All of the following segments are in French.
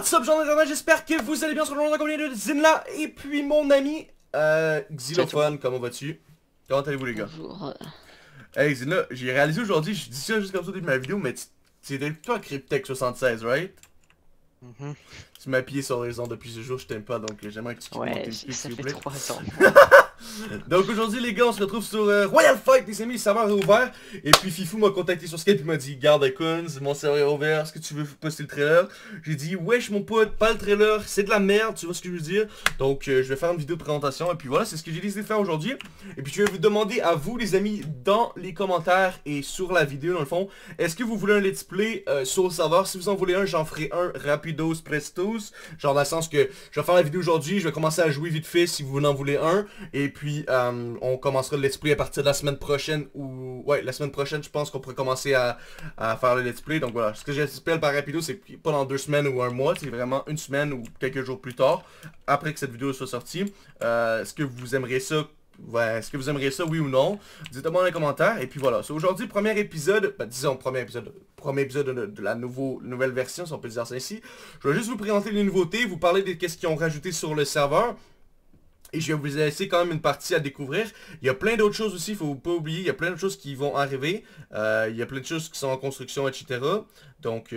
What's up, gens d'internet, j'espère que vous allez bien sur le monde accompagné de Zinla et puis mon ami Xylophone, comment vas-tu? Comment allez-vous les gars? Bonjour. Hey Zinla, j'ai réalisé aujourd'hui, je dis ça juste comme ça au début de ma vidéo, mais c'est toi Cryptech76, right? Tu m'as appuyé sur les ondes depuis ce jour, je t'aime pas, donc j'aimerais que tu quittes mon Ouais, TeamSpeak ça s'il vous fait plaît. 3 ans. Donc aujourd'hui les gars, on se retrouve sur Royal Fight, les amis, le serveur est ouvert. Et puis Fifou m'a contacté sur Skype, il m'a dit garde Coons, mon serveur est ouvert, est-ce que tu veux poster le trailer? J'ai dit wesh mon pote, pas le trailer, c'est de la merde, tu vois ce que je veux dire? Donc je vais faire une vidéo de présentation et puis voilà, c'est ce que j'ai décidé de faire aujourd'hui. Et puis je vais vous demander à vous les amis dans les commentaires et sur la vidéo dans le fond, est-ce que vous voulez un let's play sur le serveur? Si vous en voulez un, j'en ferai un rapidos prestos, genre dans le sens que je vais faire la vidéo aujourd'hui, je vais commencer à jouer vite fait si vous en voulez un. Et puis on commencera le let's play à partir de la semaine prochaine ou... Ouais, la semaine prochaine je pense qu'on pourrait commencer à faire le let's play. Donc voilà, ce que j'espère par rapido c'est pas dans 2 semaines ou un mois, c'est vraiment une semaine ou quelques jours plus tard, après que cette vidéo soit sortie. Est-ce que vous aimeriez ça? Ouais, est-ce que vous aimeriez ça, oui ou non? Dites-moi dans les commentaires. Et puis voilà, c'est aujourd'hui premier épisode, disons premier épisode de la nouvelle version, si on peut dire ça ici. Je vais juste vous présenter les nouveautés, vous parler de qu'est-ce qu'ils ont rajouté sur le serveur. Et je vais vous laisser quand même une partie à découvrir. Il y a plein d'autres choses aussi, il faut pas oublier, il y a plein de choses qui vont arriver. Il y a plein de choses qui sont en construction, etc. Donc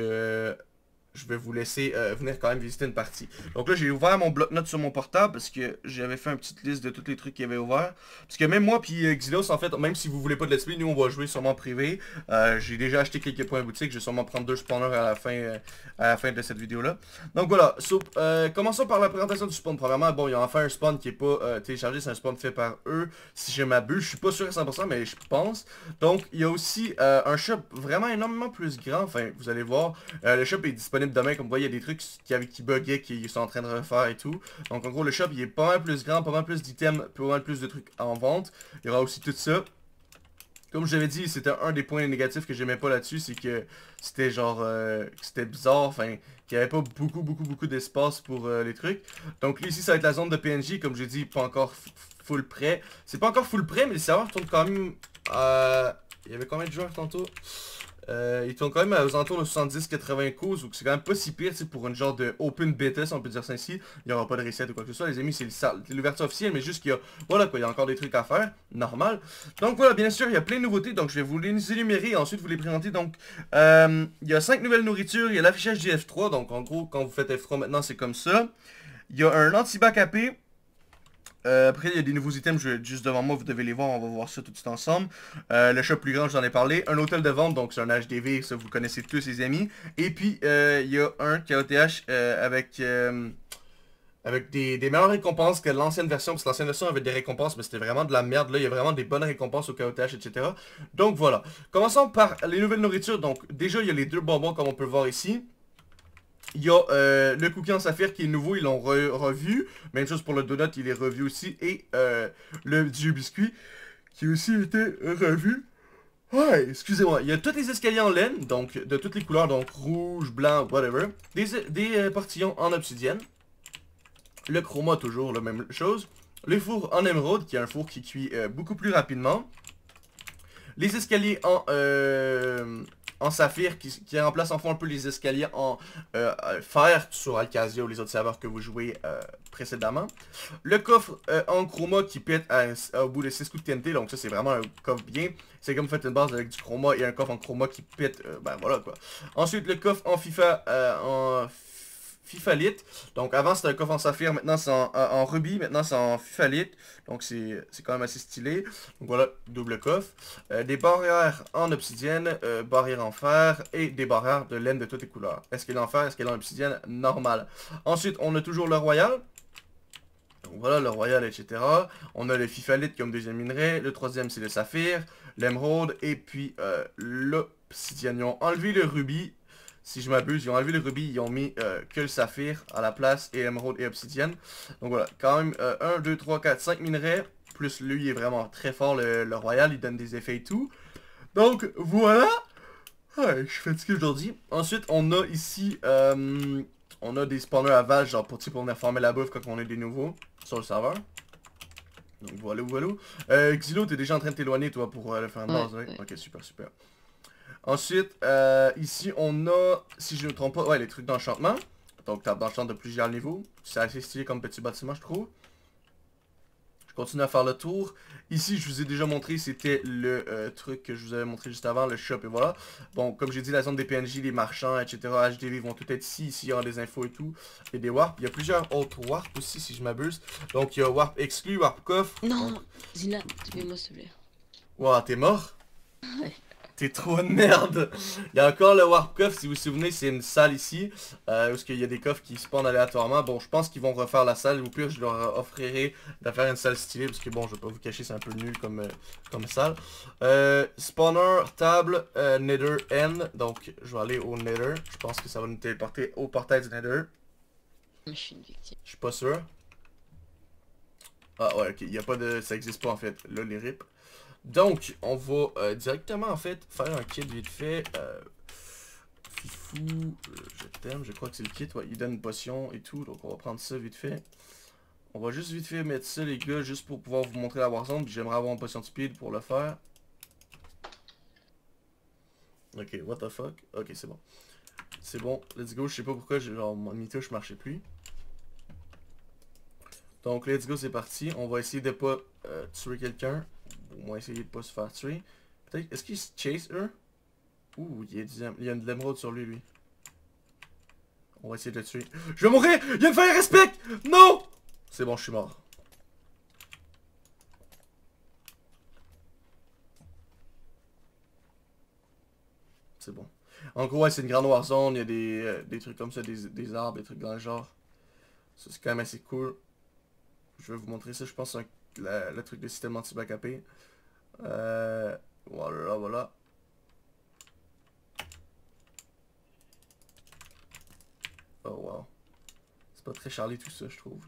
je vais vous laisser venir quand même visiter une partie. Donc là, j'ai ouvert mon bloc-notes sur mon portable parce que j'avais fait une petite liste de tous les trucs qu'il y avait ouvert. Parce que même moi puis Xylos, en fait, même si vous voulez pas de let's play, nous on va jouer sûrement privé. J'ai déjà acheté quelques points boutique, je vais sûrement prendre 2 spawners à la fin de cette vidéo-là. Donc voilà, commençons par la présentation du spawn. Premièrement, bon, il y a enfin un spawn qui est pas téléchargé, c'est un spawn fait par eux, si je m'abuse. Je suis pas sûr à 100%, mais je pense. Donc, il y a aussi un shop vraiment énormément plus grand, enfin, vous allez voir. Le shop est disponible demain, comme vous voyez, il y a des trucs qui buggaient, qui sont en train de refaire et tout. Donc en gros le shop il est pas mal plus grand, pas mal plus d'items, pas mal plus de trucs en vente. Il y aura aussi tout ça. Comme je l'avais dit, c'était un des points négatifs que j'aimais pas là-dessus, c'est que c'était genre, c'était bizarre, enfin, qu'il n'y avait pas beaucoup d'espace pour les trucs. Donc ici ça va être la zone de PNJ, comme j'ai dit, pas encore full prêt. C'est pas encore full prêt, mais les serveurs tournent quand même, il y avait combien de joueurs tantôt? Ils tournent quand même aux alentours de 70-80 coups, donc c'est quand même pas si pire pour une genre de open beta, si on peut dire ça ainsi. Il n'y aura pas de reset ou quoi que ce soit, les amis, c'est l'ouverture officielle, mais juste qu'il y a, voilà quoi, il y a encore des trucs à faire, normal. Donc voilà, bien sûr, il y a plein de nouveautés, donc je vais vous les énumérer et ensuite vous les présenter. Donc, il y a 5 nouvelles nourritures, il y a l'affichage du F3, donc en gros, quand vous faites F3 maintenant, c'est comme ça. Il y a un anti-bac AP. Après il y a des nouveaux items juste devant moi, vous devez les voir, on va voir ça tout de suite ensemble. Le shop plus grand, je vous en ai parlé. Un hôtel de vente, donc c'est un HDV, ça vous connaissez tous les amis. Et puis il y a un KOTH avec des meilleures récompenses que l'ancienne version, parce que l'ancienne version avait des récompenses, mais c'était vraiment de la merde. Là, il y a vraiment des bonnes récompenses au KOTH, etc. Donc voilà. Commençons par les nouvelles nourritures. Donc déjà, il y a les 2 bonbons comme on peut le voir ici. Il y a le cookie en saphir qui est nouveau, ils l'ont revu. Même chose pour le donut, il est revu aussi. Et le dieu biscuit qui a aussi été revu. Ouais, excusez-moi. Il y a tous les escaliers en laine, donc de toutes les couleurs, donc rouge, blanc, whatever. Des portillons en obsidienne. Le chroma, toujours la même chose. Le four en émeraude, qui est un four qui cuit beaucoup plus rapidement. Les escaliers en saphir qui remplace en fond un peu les escaliers en fer sur Alcazia ou les autres serveurs que vous jouez précédemment. Le coffre en chroma qui pète au bout de 6 coups de TNT, donc ça c'est vraiment un coffre bien. C'est comme vous faites une base avec du chroma et un coffre en chroma qui pète, ben voilà quoi. Ensuite le coffre en Fifalite. Donc avant c'était un coffre en saphir, maintenant c'est en rubis, maintenant c'est en Fifalite. Donc c'est quand même assez stylé. Donc voilà, double coffre. Des barrières en obsidienne, barrières en fer et des barrières de laine de toutes les couleurs. Est-ce qu'elle est en fer, est-ce qu'elle est en obsidienne? Normal. Ensuite on a toujours le royal. Donc voilà, le royal, etc. On a le Fifalite comme deuxième minerai. Le troisième c'est le saphir, l'émeraude et puis l'obsidienne. Ils ont enlevé le rubis. Si je m'abuse, ils ont enlevé le rubis, ils ont mis que le saphir à la place, et émeraude et obsidienne. Donc voilà, quand même 1, 2, 3, 4, 5 minerais. Plus lui, il est vraiment très fort, le royal, il donne des effets et tout. Donc voilà. Ouais, je suis fatigué aujourd'hui. Ensuite, on a ici, on a des spawners à vache, genre pour venir former la bouffe quand on est des nouveaux sur le serveur. Donc voilà. Xylo, t'es déjà en train de t'éloigner toi pour le faire une base, ouais. Ok, super. Ensuite, ici on a, si je ne me trompe pas, ouais, les trucs d'enchantement. Donc dans le champ de plusieurs niveaux. C'est assez stylé comme petit bâtiment, je trouve. Je continue à faire le tour. Ici, je vous ai déjà montré, c'était le truc que je vous avais montré juste avant, le shop, et voilà. Bon, comme j'ai dit, la zone des PNJ, les marchands, etc., HDV vont tout être ici. Ici, il y aura des infos et tout. Et des warps. Il y a plusieurs autres warps aussi, si je m'abuse. Donc, il y a warp exclu, warp coffre. Non, Donc... Zina, tuez-moi s'il te plaît. Wow, t'es mort? Ouais. T'es trop une merde. Il y a encore le warp coffre, si vous vous souvenez, c'est une salle ici, où il y a des coffres qui spawnent aléatoirement. Bon, je pense qu'ils vont refaire la salle, ou pire, je leur offrirai de faire une salle stylée, parce que bon, je vais pas vous cacher, c'est un peu nul comme salle. Spawner, table, Nether, N, donc je vais aller au Nether. Je pense que ça va nous téléporter au portail du Nether. Je suis une victime. Je suis pas sûr. Ah ouais, ok, il y a pas de... ça existe pas en fait, là, les rips. Donc, on va directement en fait faire un kit vite fait. Fifou, je t'aime, je crois que c'est le kit, ouais, il donne une potion et tout, donc on va prendre ça vite fait. On va juste vite fait mettre ça les gars, juste pour pouvoir vous montrer la Warzone, puis j'aimerais avoir une potion de speed pour le faire. Ok, what the fuck, ok c'est bon. C'est bon, let's go, je sais pas pourquoi, genre mon mi-touche marchait plus. Donc let's go, c'est parti, on va essayer de pas tuer quelqu'un. Au moins essayer de pas se faire tuer. Peut-être, est-ce qu'il se chase eux? Ouh, il y a de l'émeraude sur lui. On va essayer de le tuer. Je vais mourir! Il y a une fire respect! Non! C'est bon, je suis mort. C'est bon. En gros, ouais, c'est une grande warzone. Il y a des trucs comme ça, des arbres, des trucs dans le genre. Ça, c'est quand même assez cool. Je vais vous montrer ça, je pense, le truc de système anti-backupé. Voilà, voilà. Oh wow. C'est pas très Charlie tout ça, je trouve.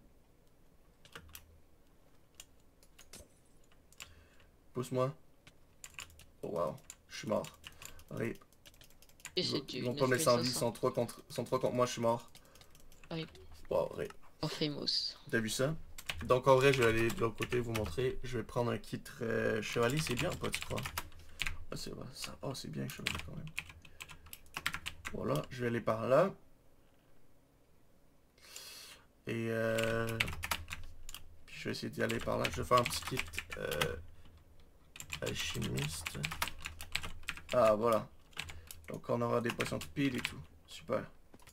Pousse-moi. Oh wow. Je suis mort. Allez. Ils vont pas me laisser en vie, ils sont 3 contre moi, je suis mort. Oui. Wow, ouais. Oh, famous. T'as vu ça? Donc en vrai, je vais aller de l'autre côté vous montrer. Je vais prendre un kit chevalier, c'est bien ou pas, tu crois? Ah, c'est vrai, ça. Oh, c'est bien chevalier quand même. Voilà, je vais aller par là. Et puis je vais essayer d'y aller par là. Je vais faire un petit kit alchimiste. Ah, voilà. Donc on aura des potions de speed et tout. Super.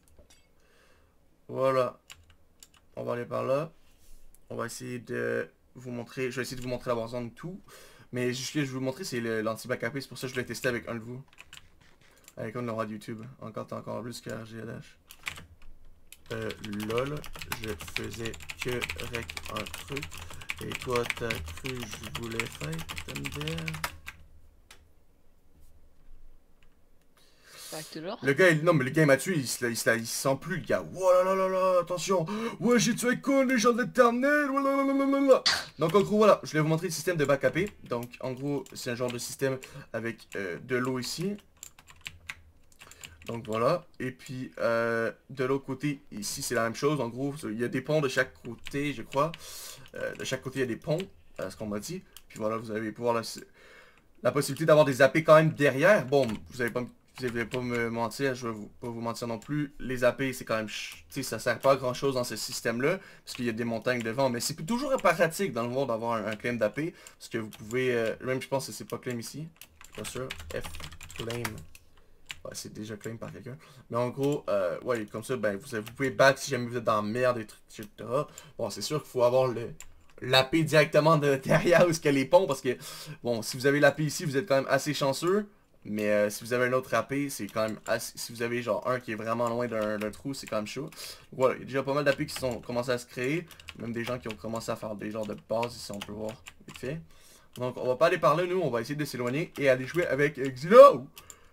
Voilà. On va aller par là. On va essayer de vous montrer. Je vais essayer de vous montrer la warzone et tout. Mais ce que je vais vous montrer, c'est l'anti-backupé. C'est pour ça que je l'ai testé avec un de vous. Avec un de roi de YouTube. Encore plus que RGLH. Lol. Je faisais que rec un truc. Et toi, t'as cru que je voulais faire, MDR? Le gars, non mais le gars il m'a tué, il se sent plus le gars. Oh là là là là, attention. Ouais, j'ai tué con les gens de l'éternel. Donc en gros voilà, je vais vous montrer le système de backupé. Donc en gros, c'est un genre de système avec de l'eau ici. Donc voilà, et puis de l'autre côté, ici c'est la même chose. En gros, il y a des ponts de chaque côté, je crois. De chaque côté il y a des ponts, ce qu'on m'a dit. Puis voilà, vous allez pouvoir la possibilité d'avoir des AP quand même derrière. Bon, vous allez pas me mentir, je vais pas vous mentir non plus. Les AP, c'est quand même... Tu sais, ça sert pas à grand chose dans ce système-là. Parce qu'il y a des montagnes devant. Mais c'est toujours pratique dans le monde d'avoir un claim d'AP. Parce que vous pouvez... même je pense que c'est pas claim ici. Je suis pas sûr. F claim. Ouais, c'est déjà claim par quelqu'un. Mais en gros, ouais, comme ça, ben, vous pouvez battre si jamais vous êtes dans la merde, et trucs, etc. Bon, c'est sûr qu'il faut avoir l'AP directement de derrière où est-ce qu'il y a les ponts. Parce que, bon, si vous avez l'AP ici, vous êtes quand même assez chanceux. Mais si vous avez un autre AP, c'est quand même assez... Si vous avez genre un qui est vraiment loin d'un trou, c'est quand même chaud. Voilà, il y a déjà pas mal d'AP qui sont commencé à se créer. Même des gens qui ont commencé à faire des genres de bases, ici on peut voir vite fait. Donc on va pas aller par là, nous, on va essayer de s'éloigner et aller jouer avec Xilo.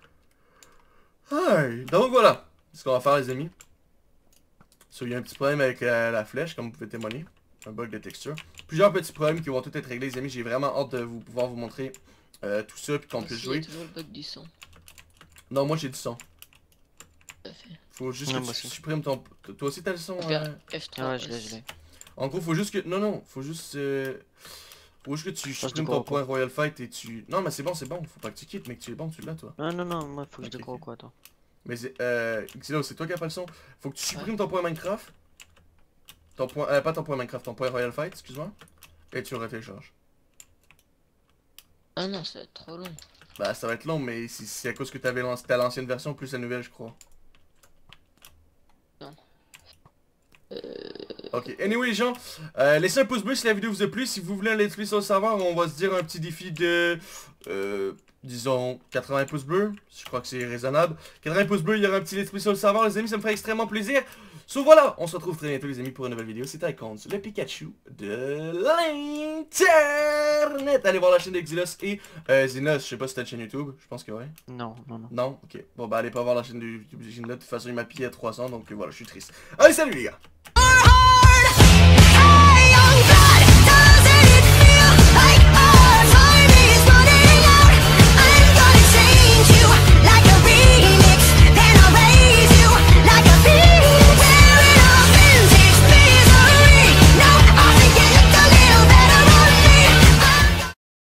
Hi. Donc voilà, c'est ce qu'on va faire les amis. Il y a un petit problème avec la flèche, comme vous pouvez témoigner. Un bug de texture. Plusieurs petits problèmes qui vont tout être réglés les amis. J'ai vraiment hâte de pouvoir vous montrer tout ça puis qu'on puisse jouer. Toujours le bug du son. Non, moi j'ai du son. Tout à fait. Faut juste que tu supprimes ton... Toi aussi t'as le son F3. Ouais, je l'ai. En gros, faut juste que... Non, faut juste... Faut juste que tu supprimes ton point Royal Fight et tu... Non, mais c'est bon, faut pas que tu quittes, mec, tu es bon, tu l'as toi. Non, moi faut que je découvre quoi, attends. Mais Xilo, c'est toi qui as pas le son. Faut que tu supprimes ton point Minecraft. Ton point, pas ton point Minecraft, ton point Royal Fight, excuse-moi. Et tu le retélécharges. Ah non, ça va être trop long. Bah ça va être long, mais c'est à cause que t'avais l'ancienne version plus la nouvelle, je crois. Non. Ok, anyway les gens, laissez un pouce bleu si la vidéo vous a plu. Si vous voulez un let's play sur le serveur, on va se dire un petit défi de, disons, 80 pouces bleus. Je crois que c'est raisonnable. 80 pouces bleus, il y aura un petit let's play sur le serveur, les amis, ça me ferait extrêmement plaisir. So voilà, on se retrouve très bientôt les amis pour une nouvelle vidéo. C'était Icons, le Pikachu de l'internet. Allez voir la chaîne d'Exilos et Xenos, je sais pas si t'as une chaîne YouTube, je pense que ouais. Non, non, non. Non, ok. Bon bah allez pas voir la chaîne de YouTube de Xenos, de toute façon il m'a pillé à 300, donc voilà, je suis triste. Allez, salut les gars!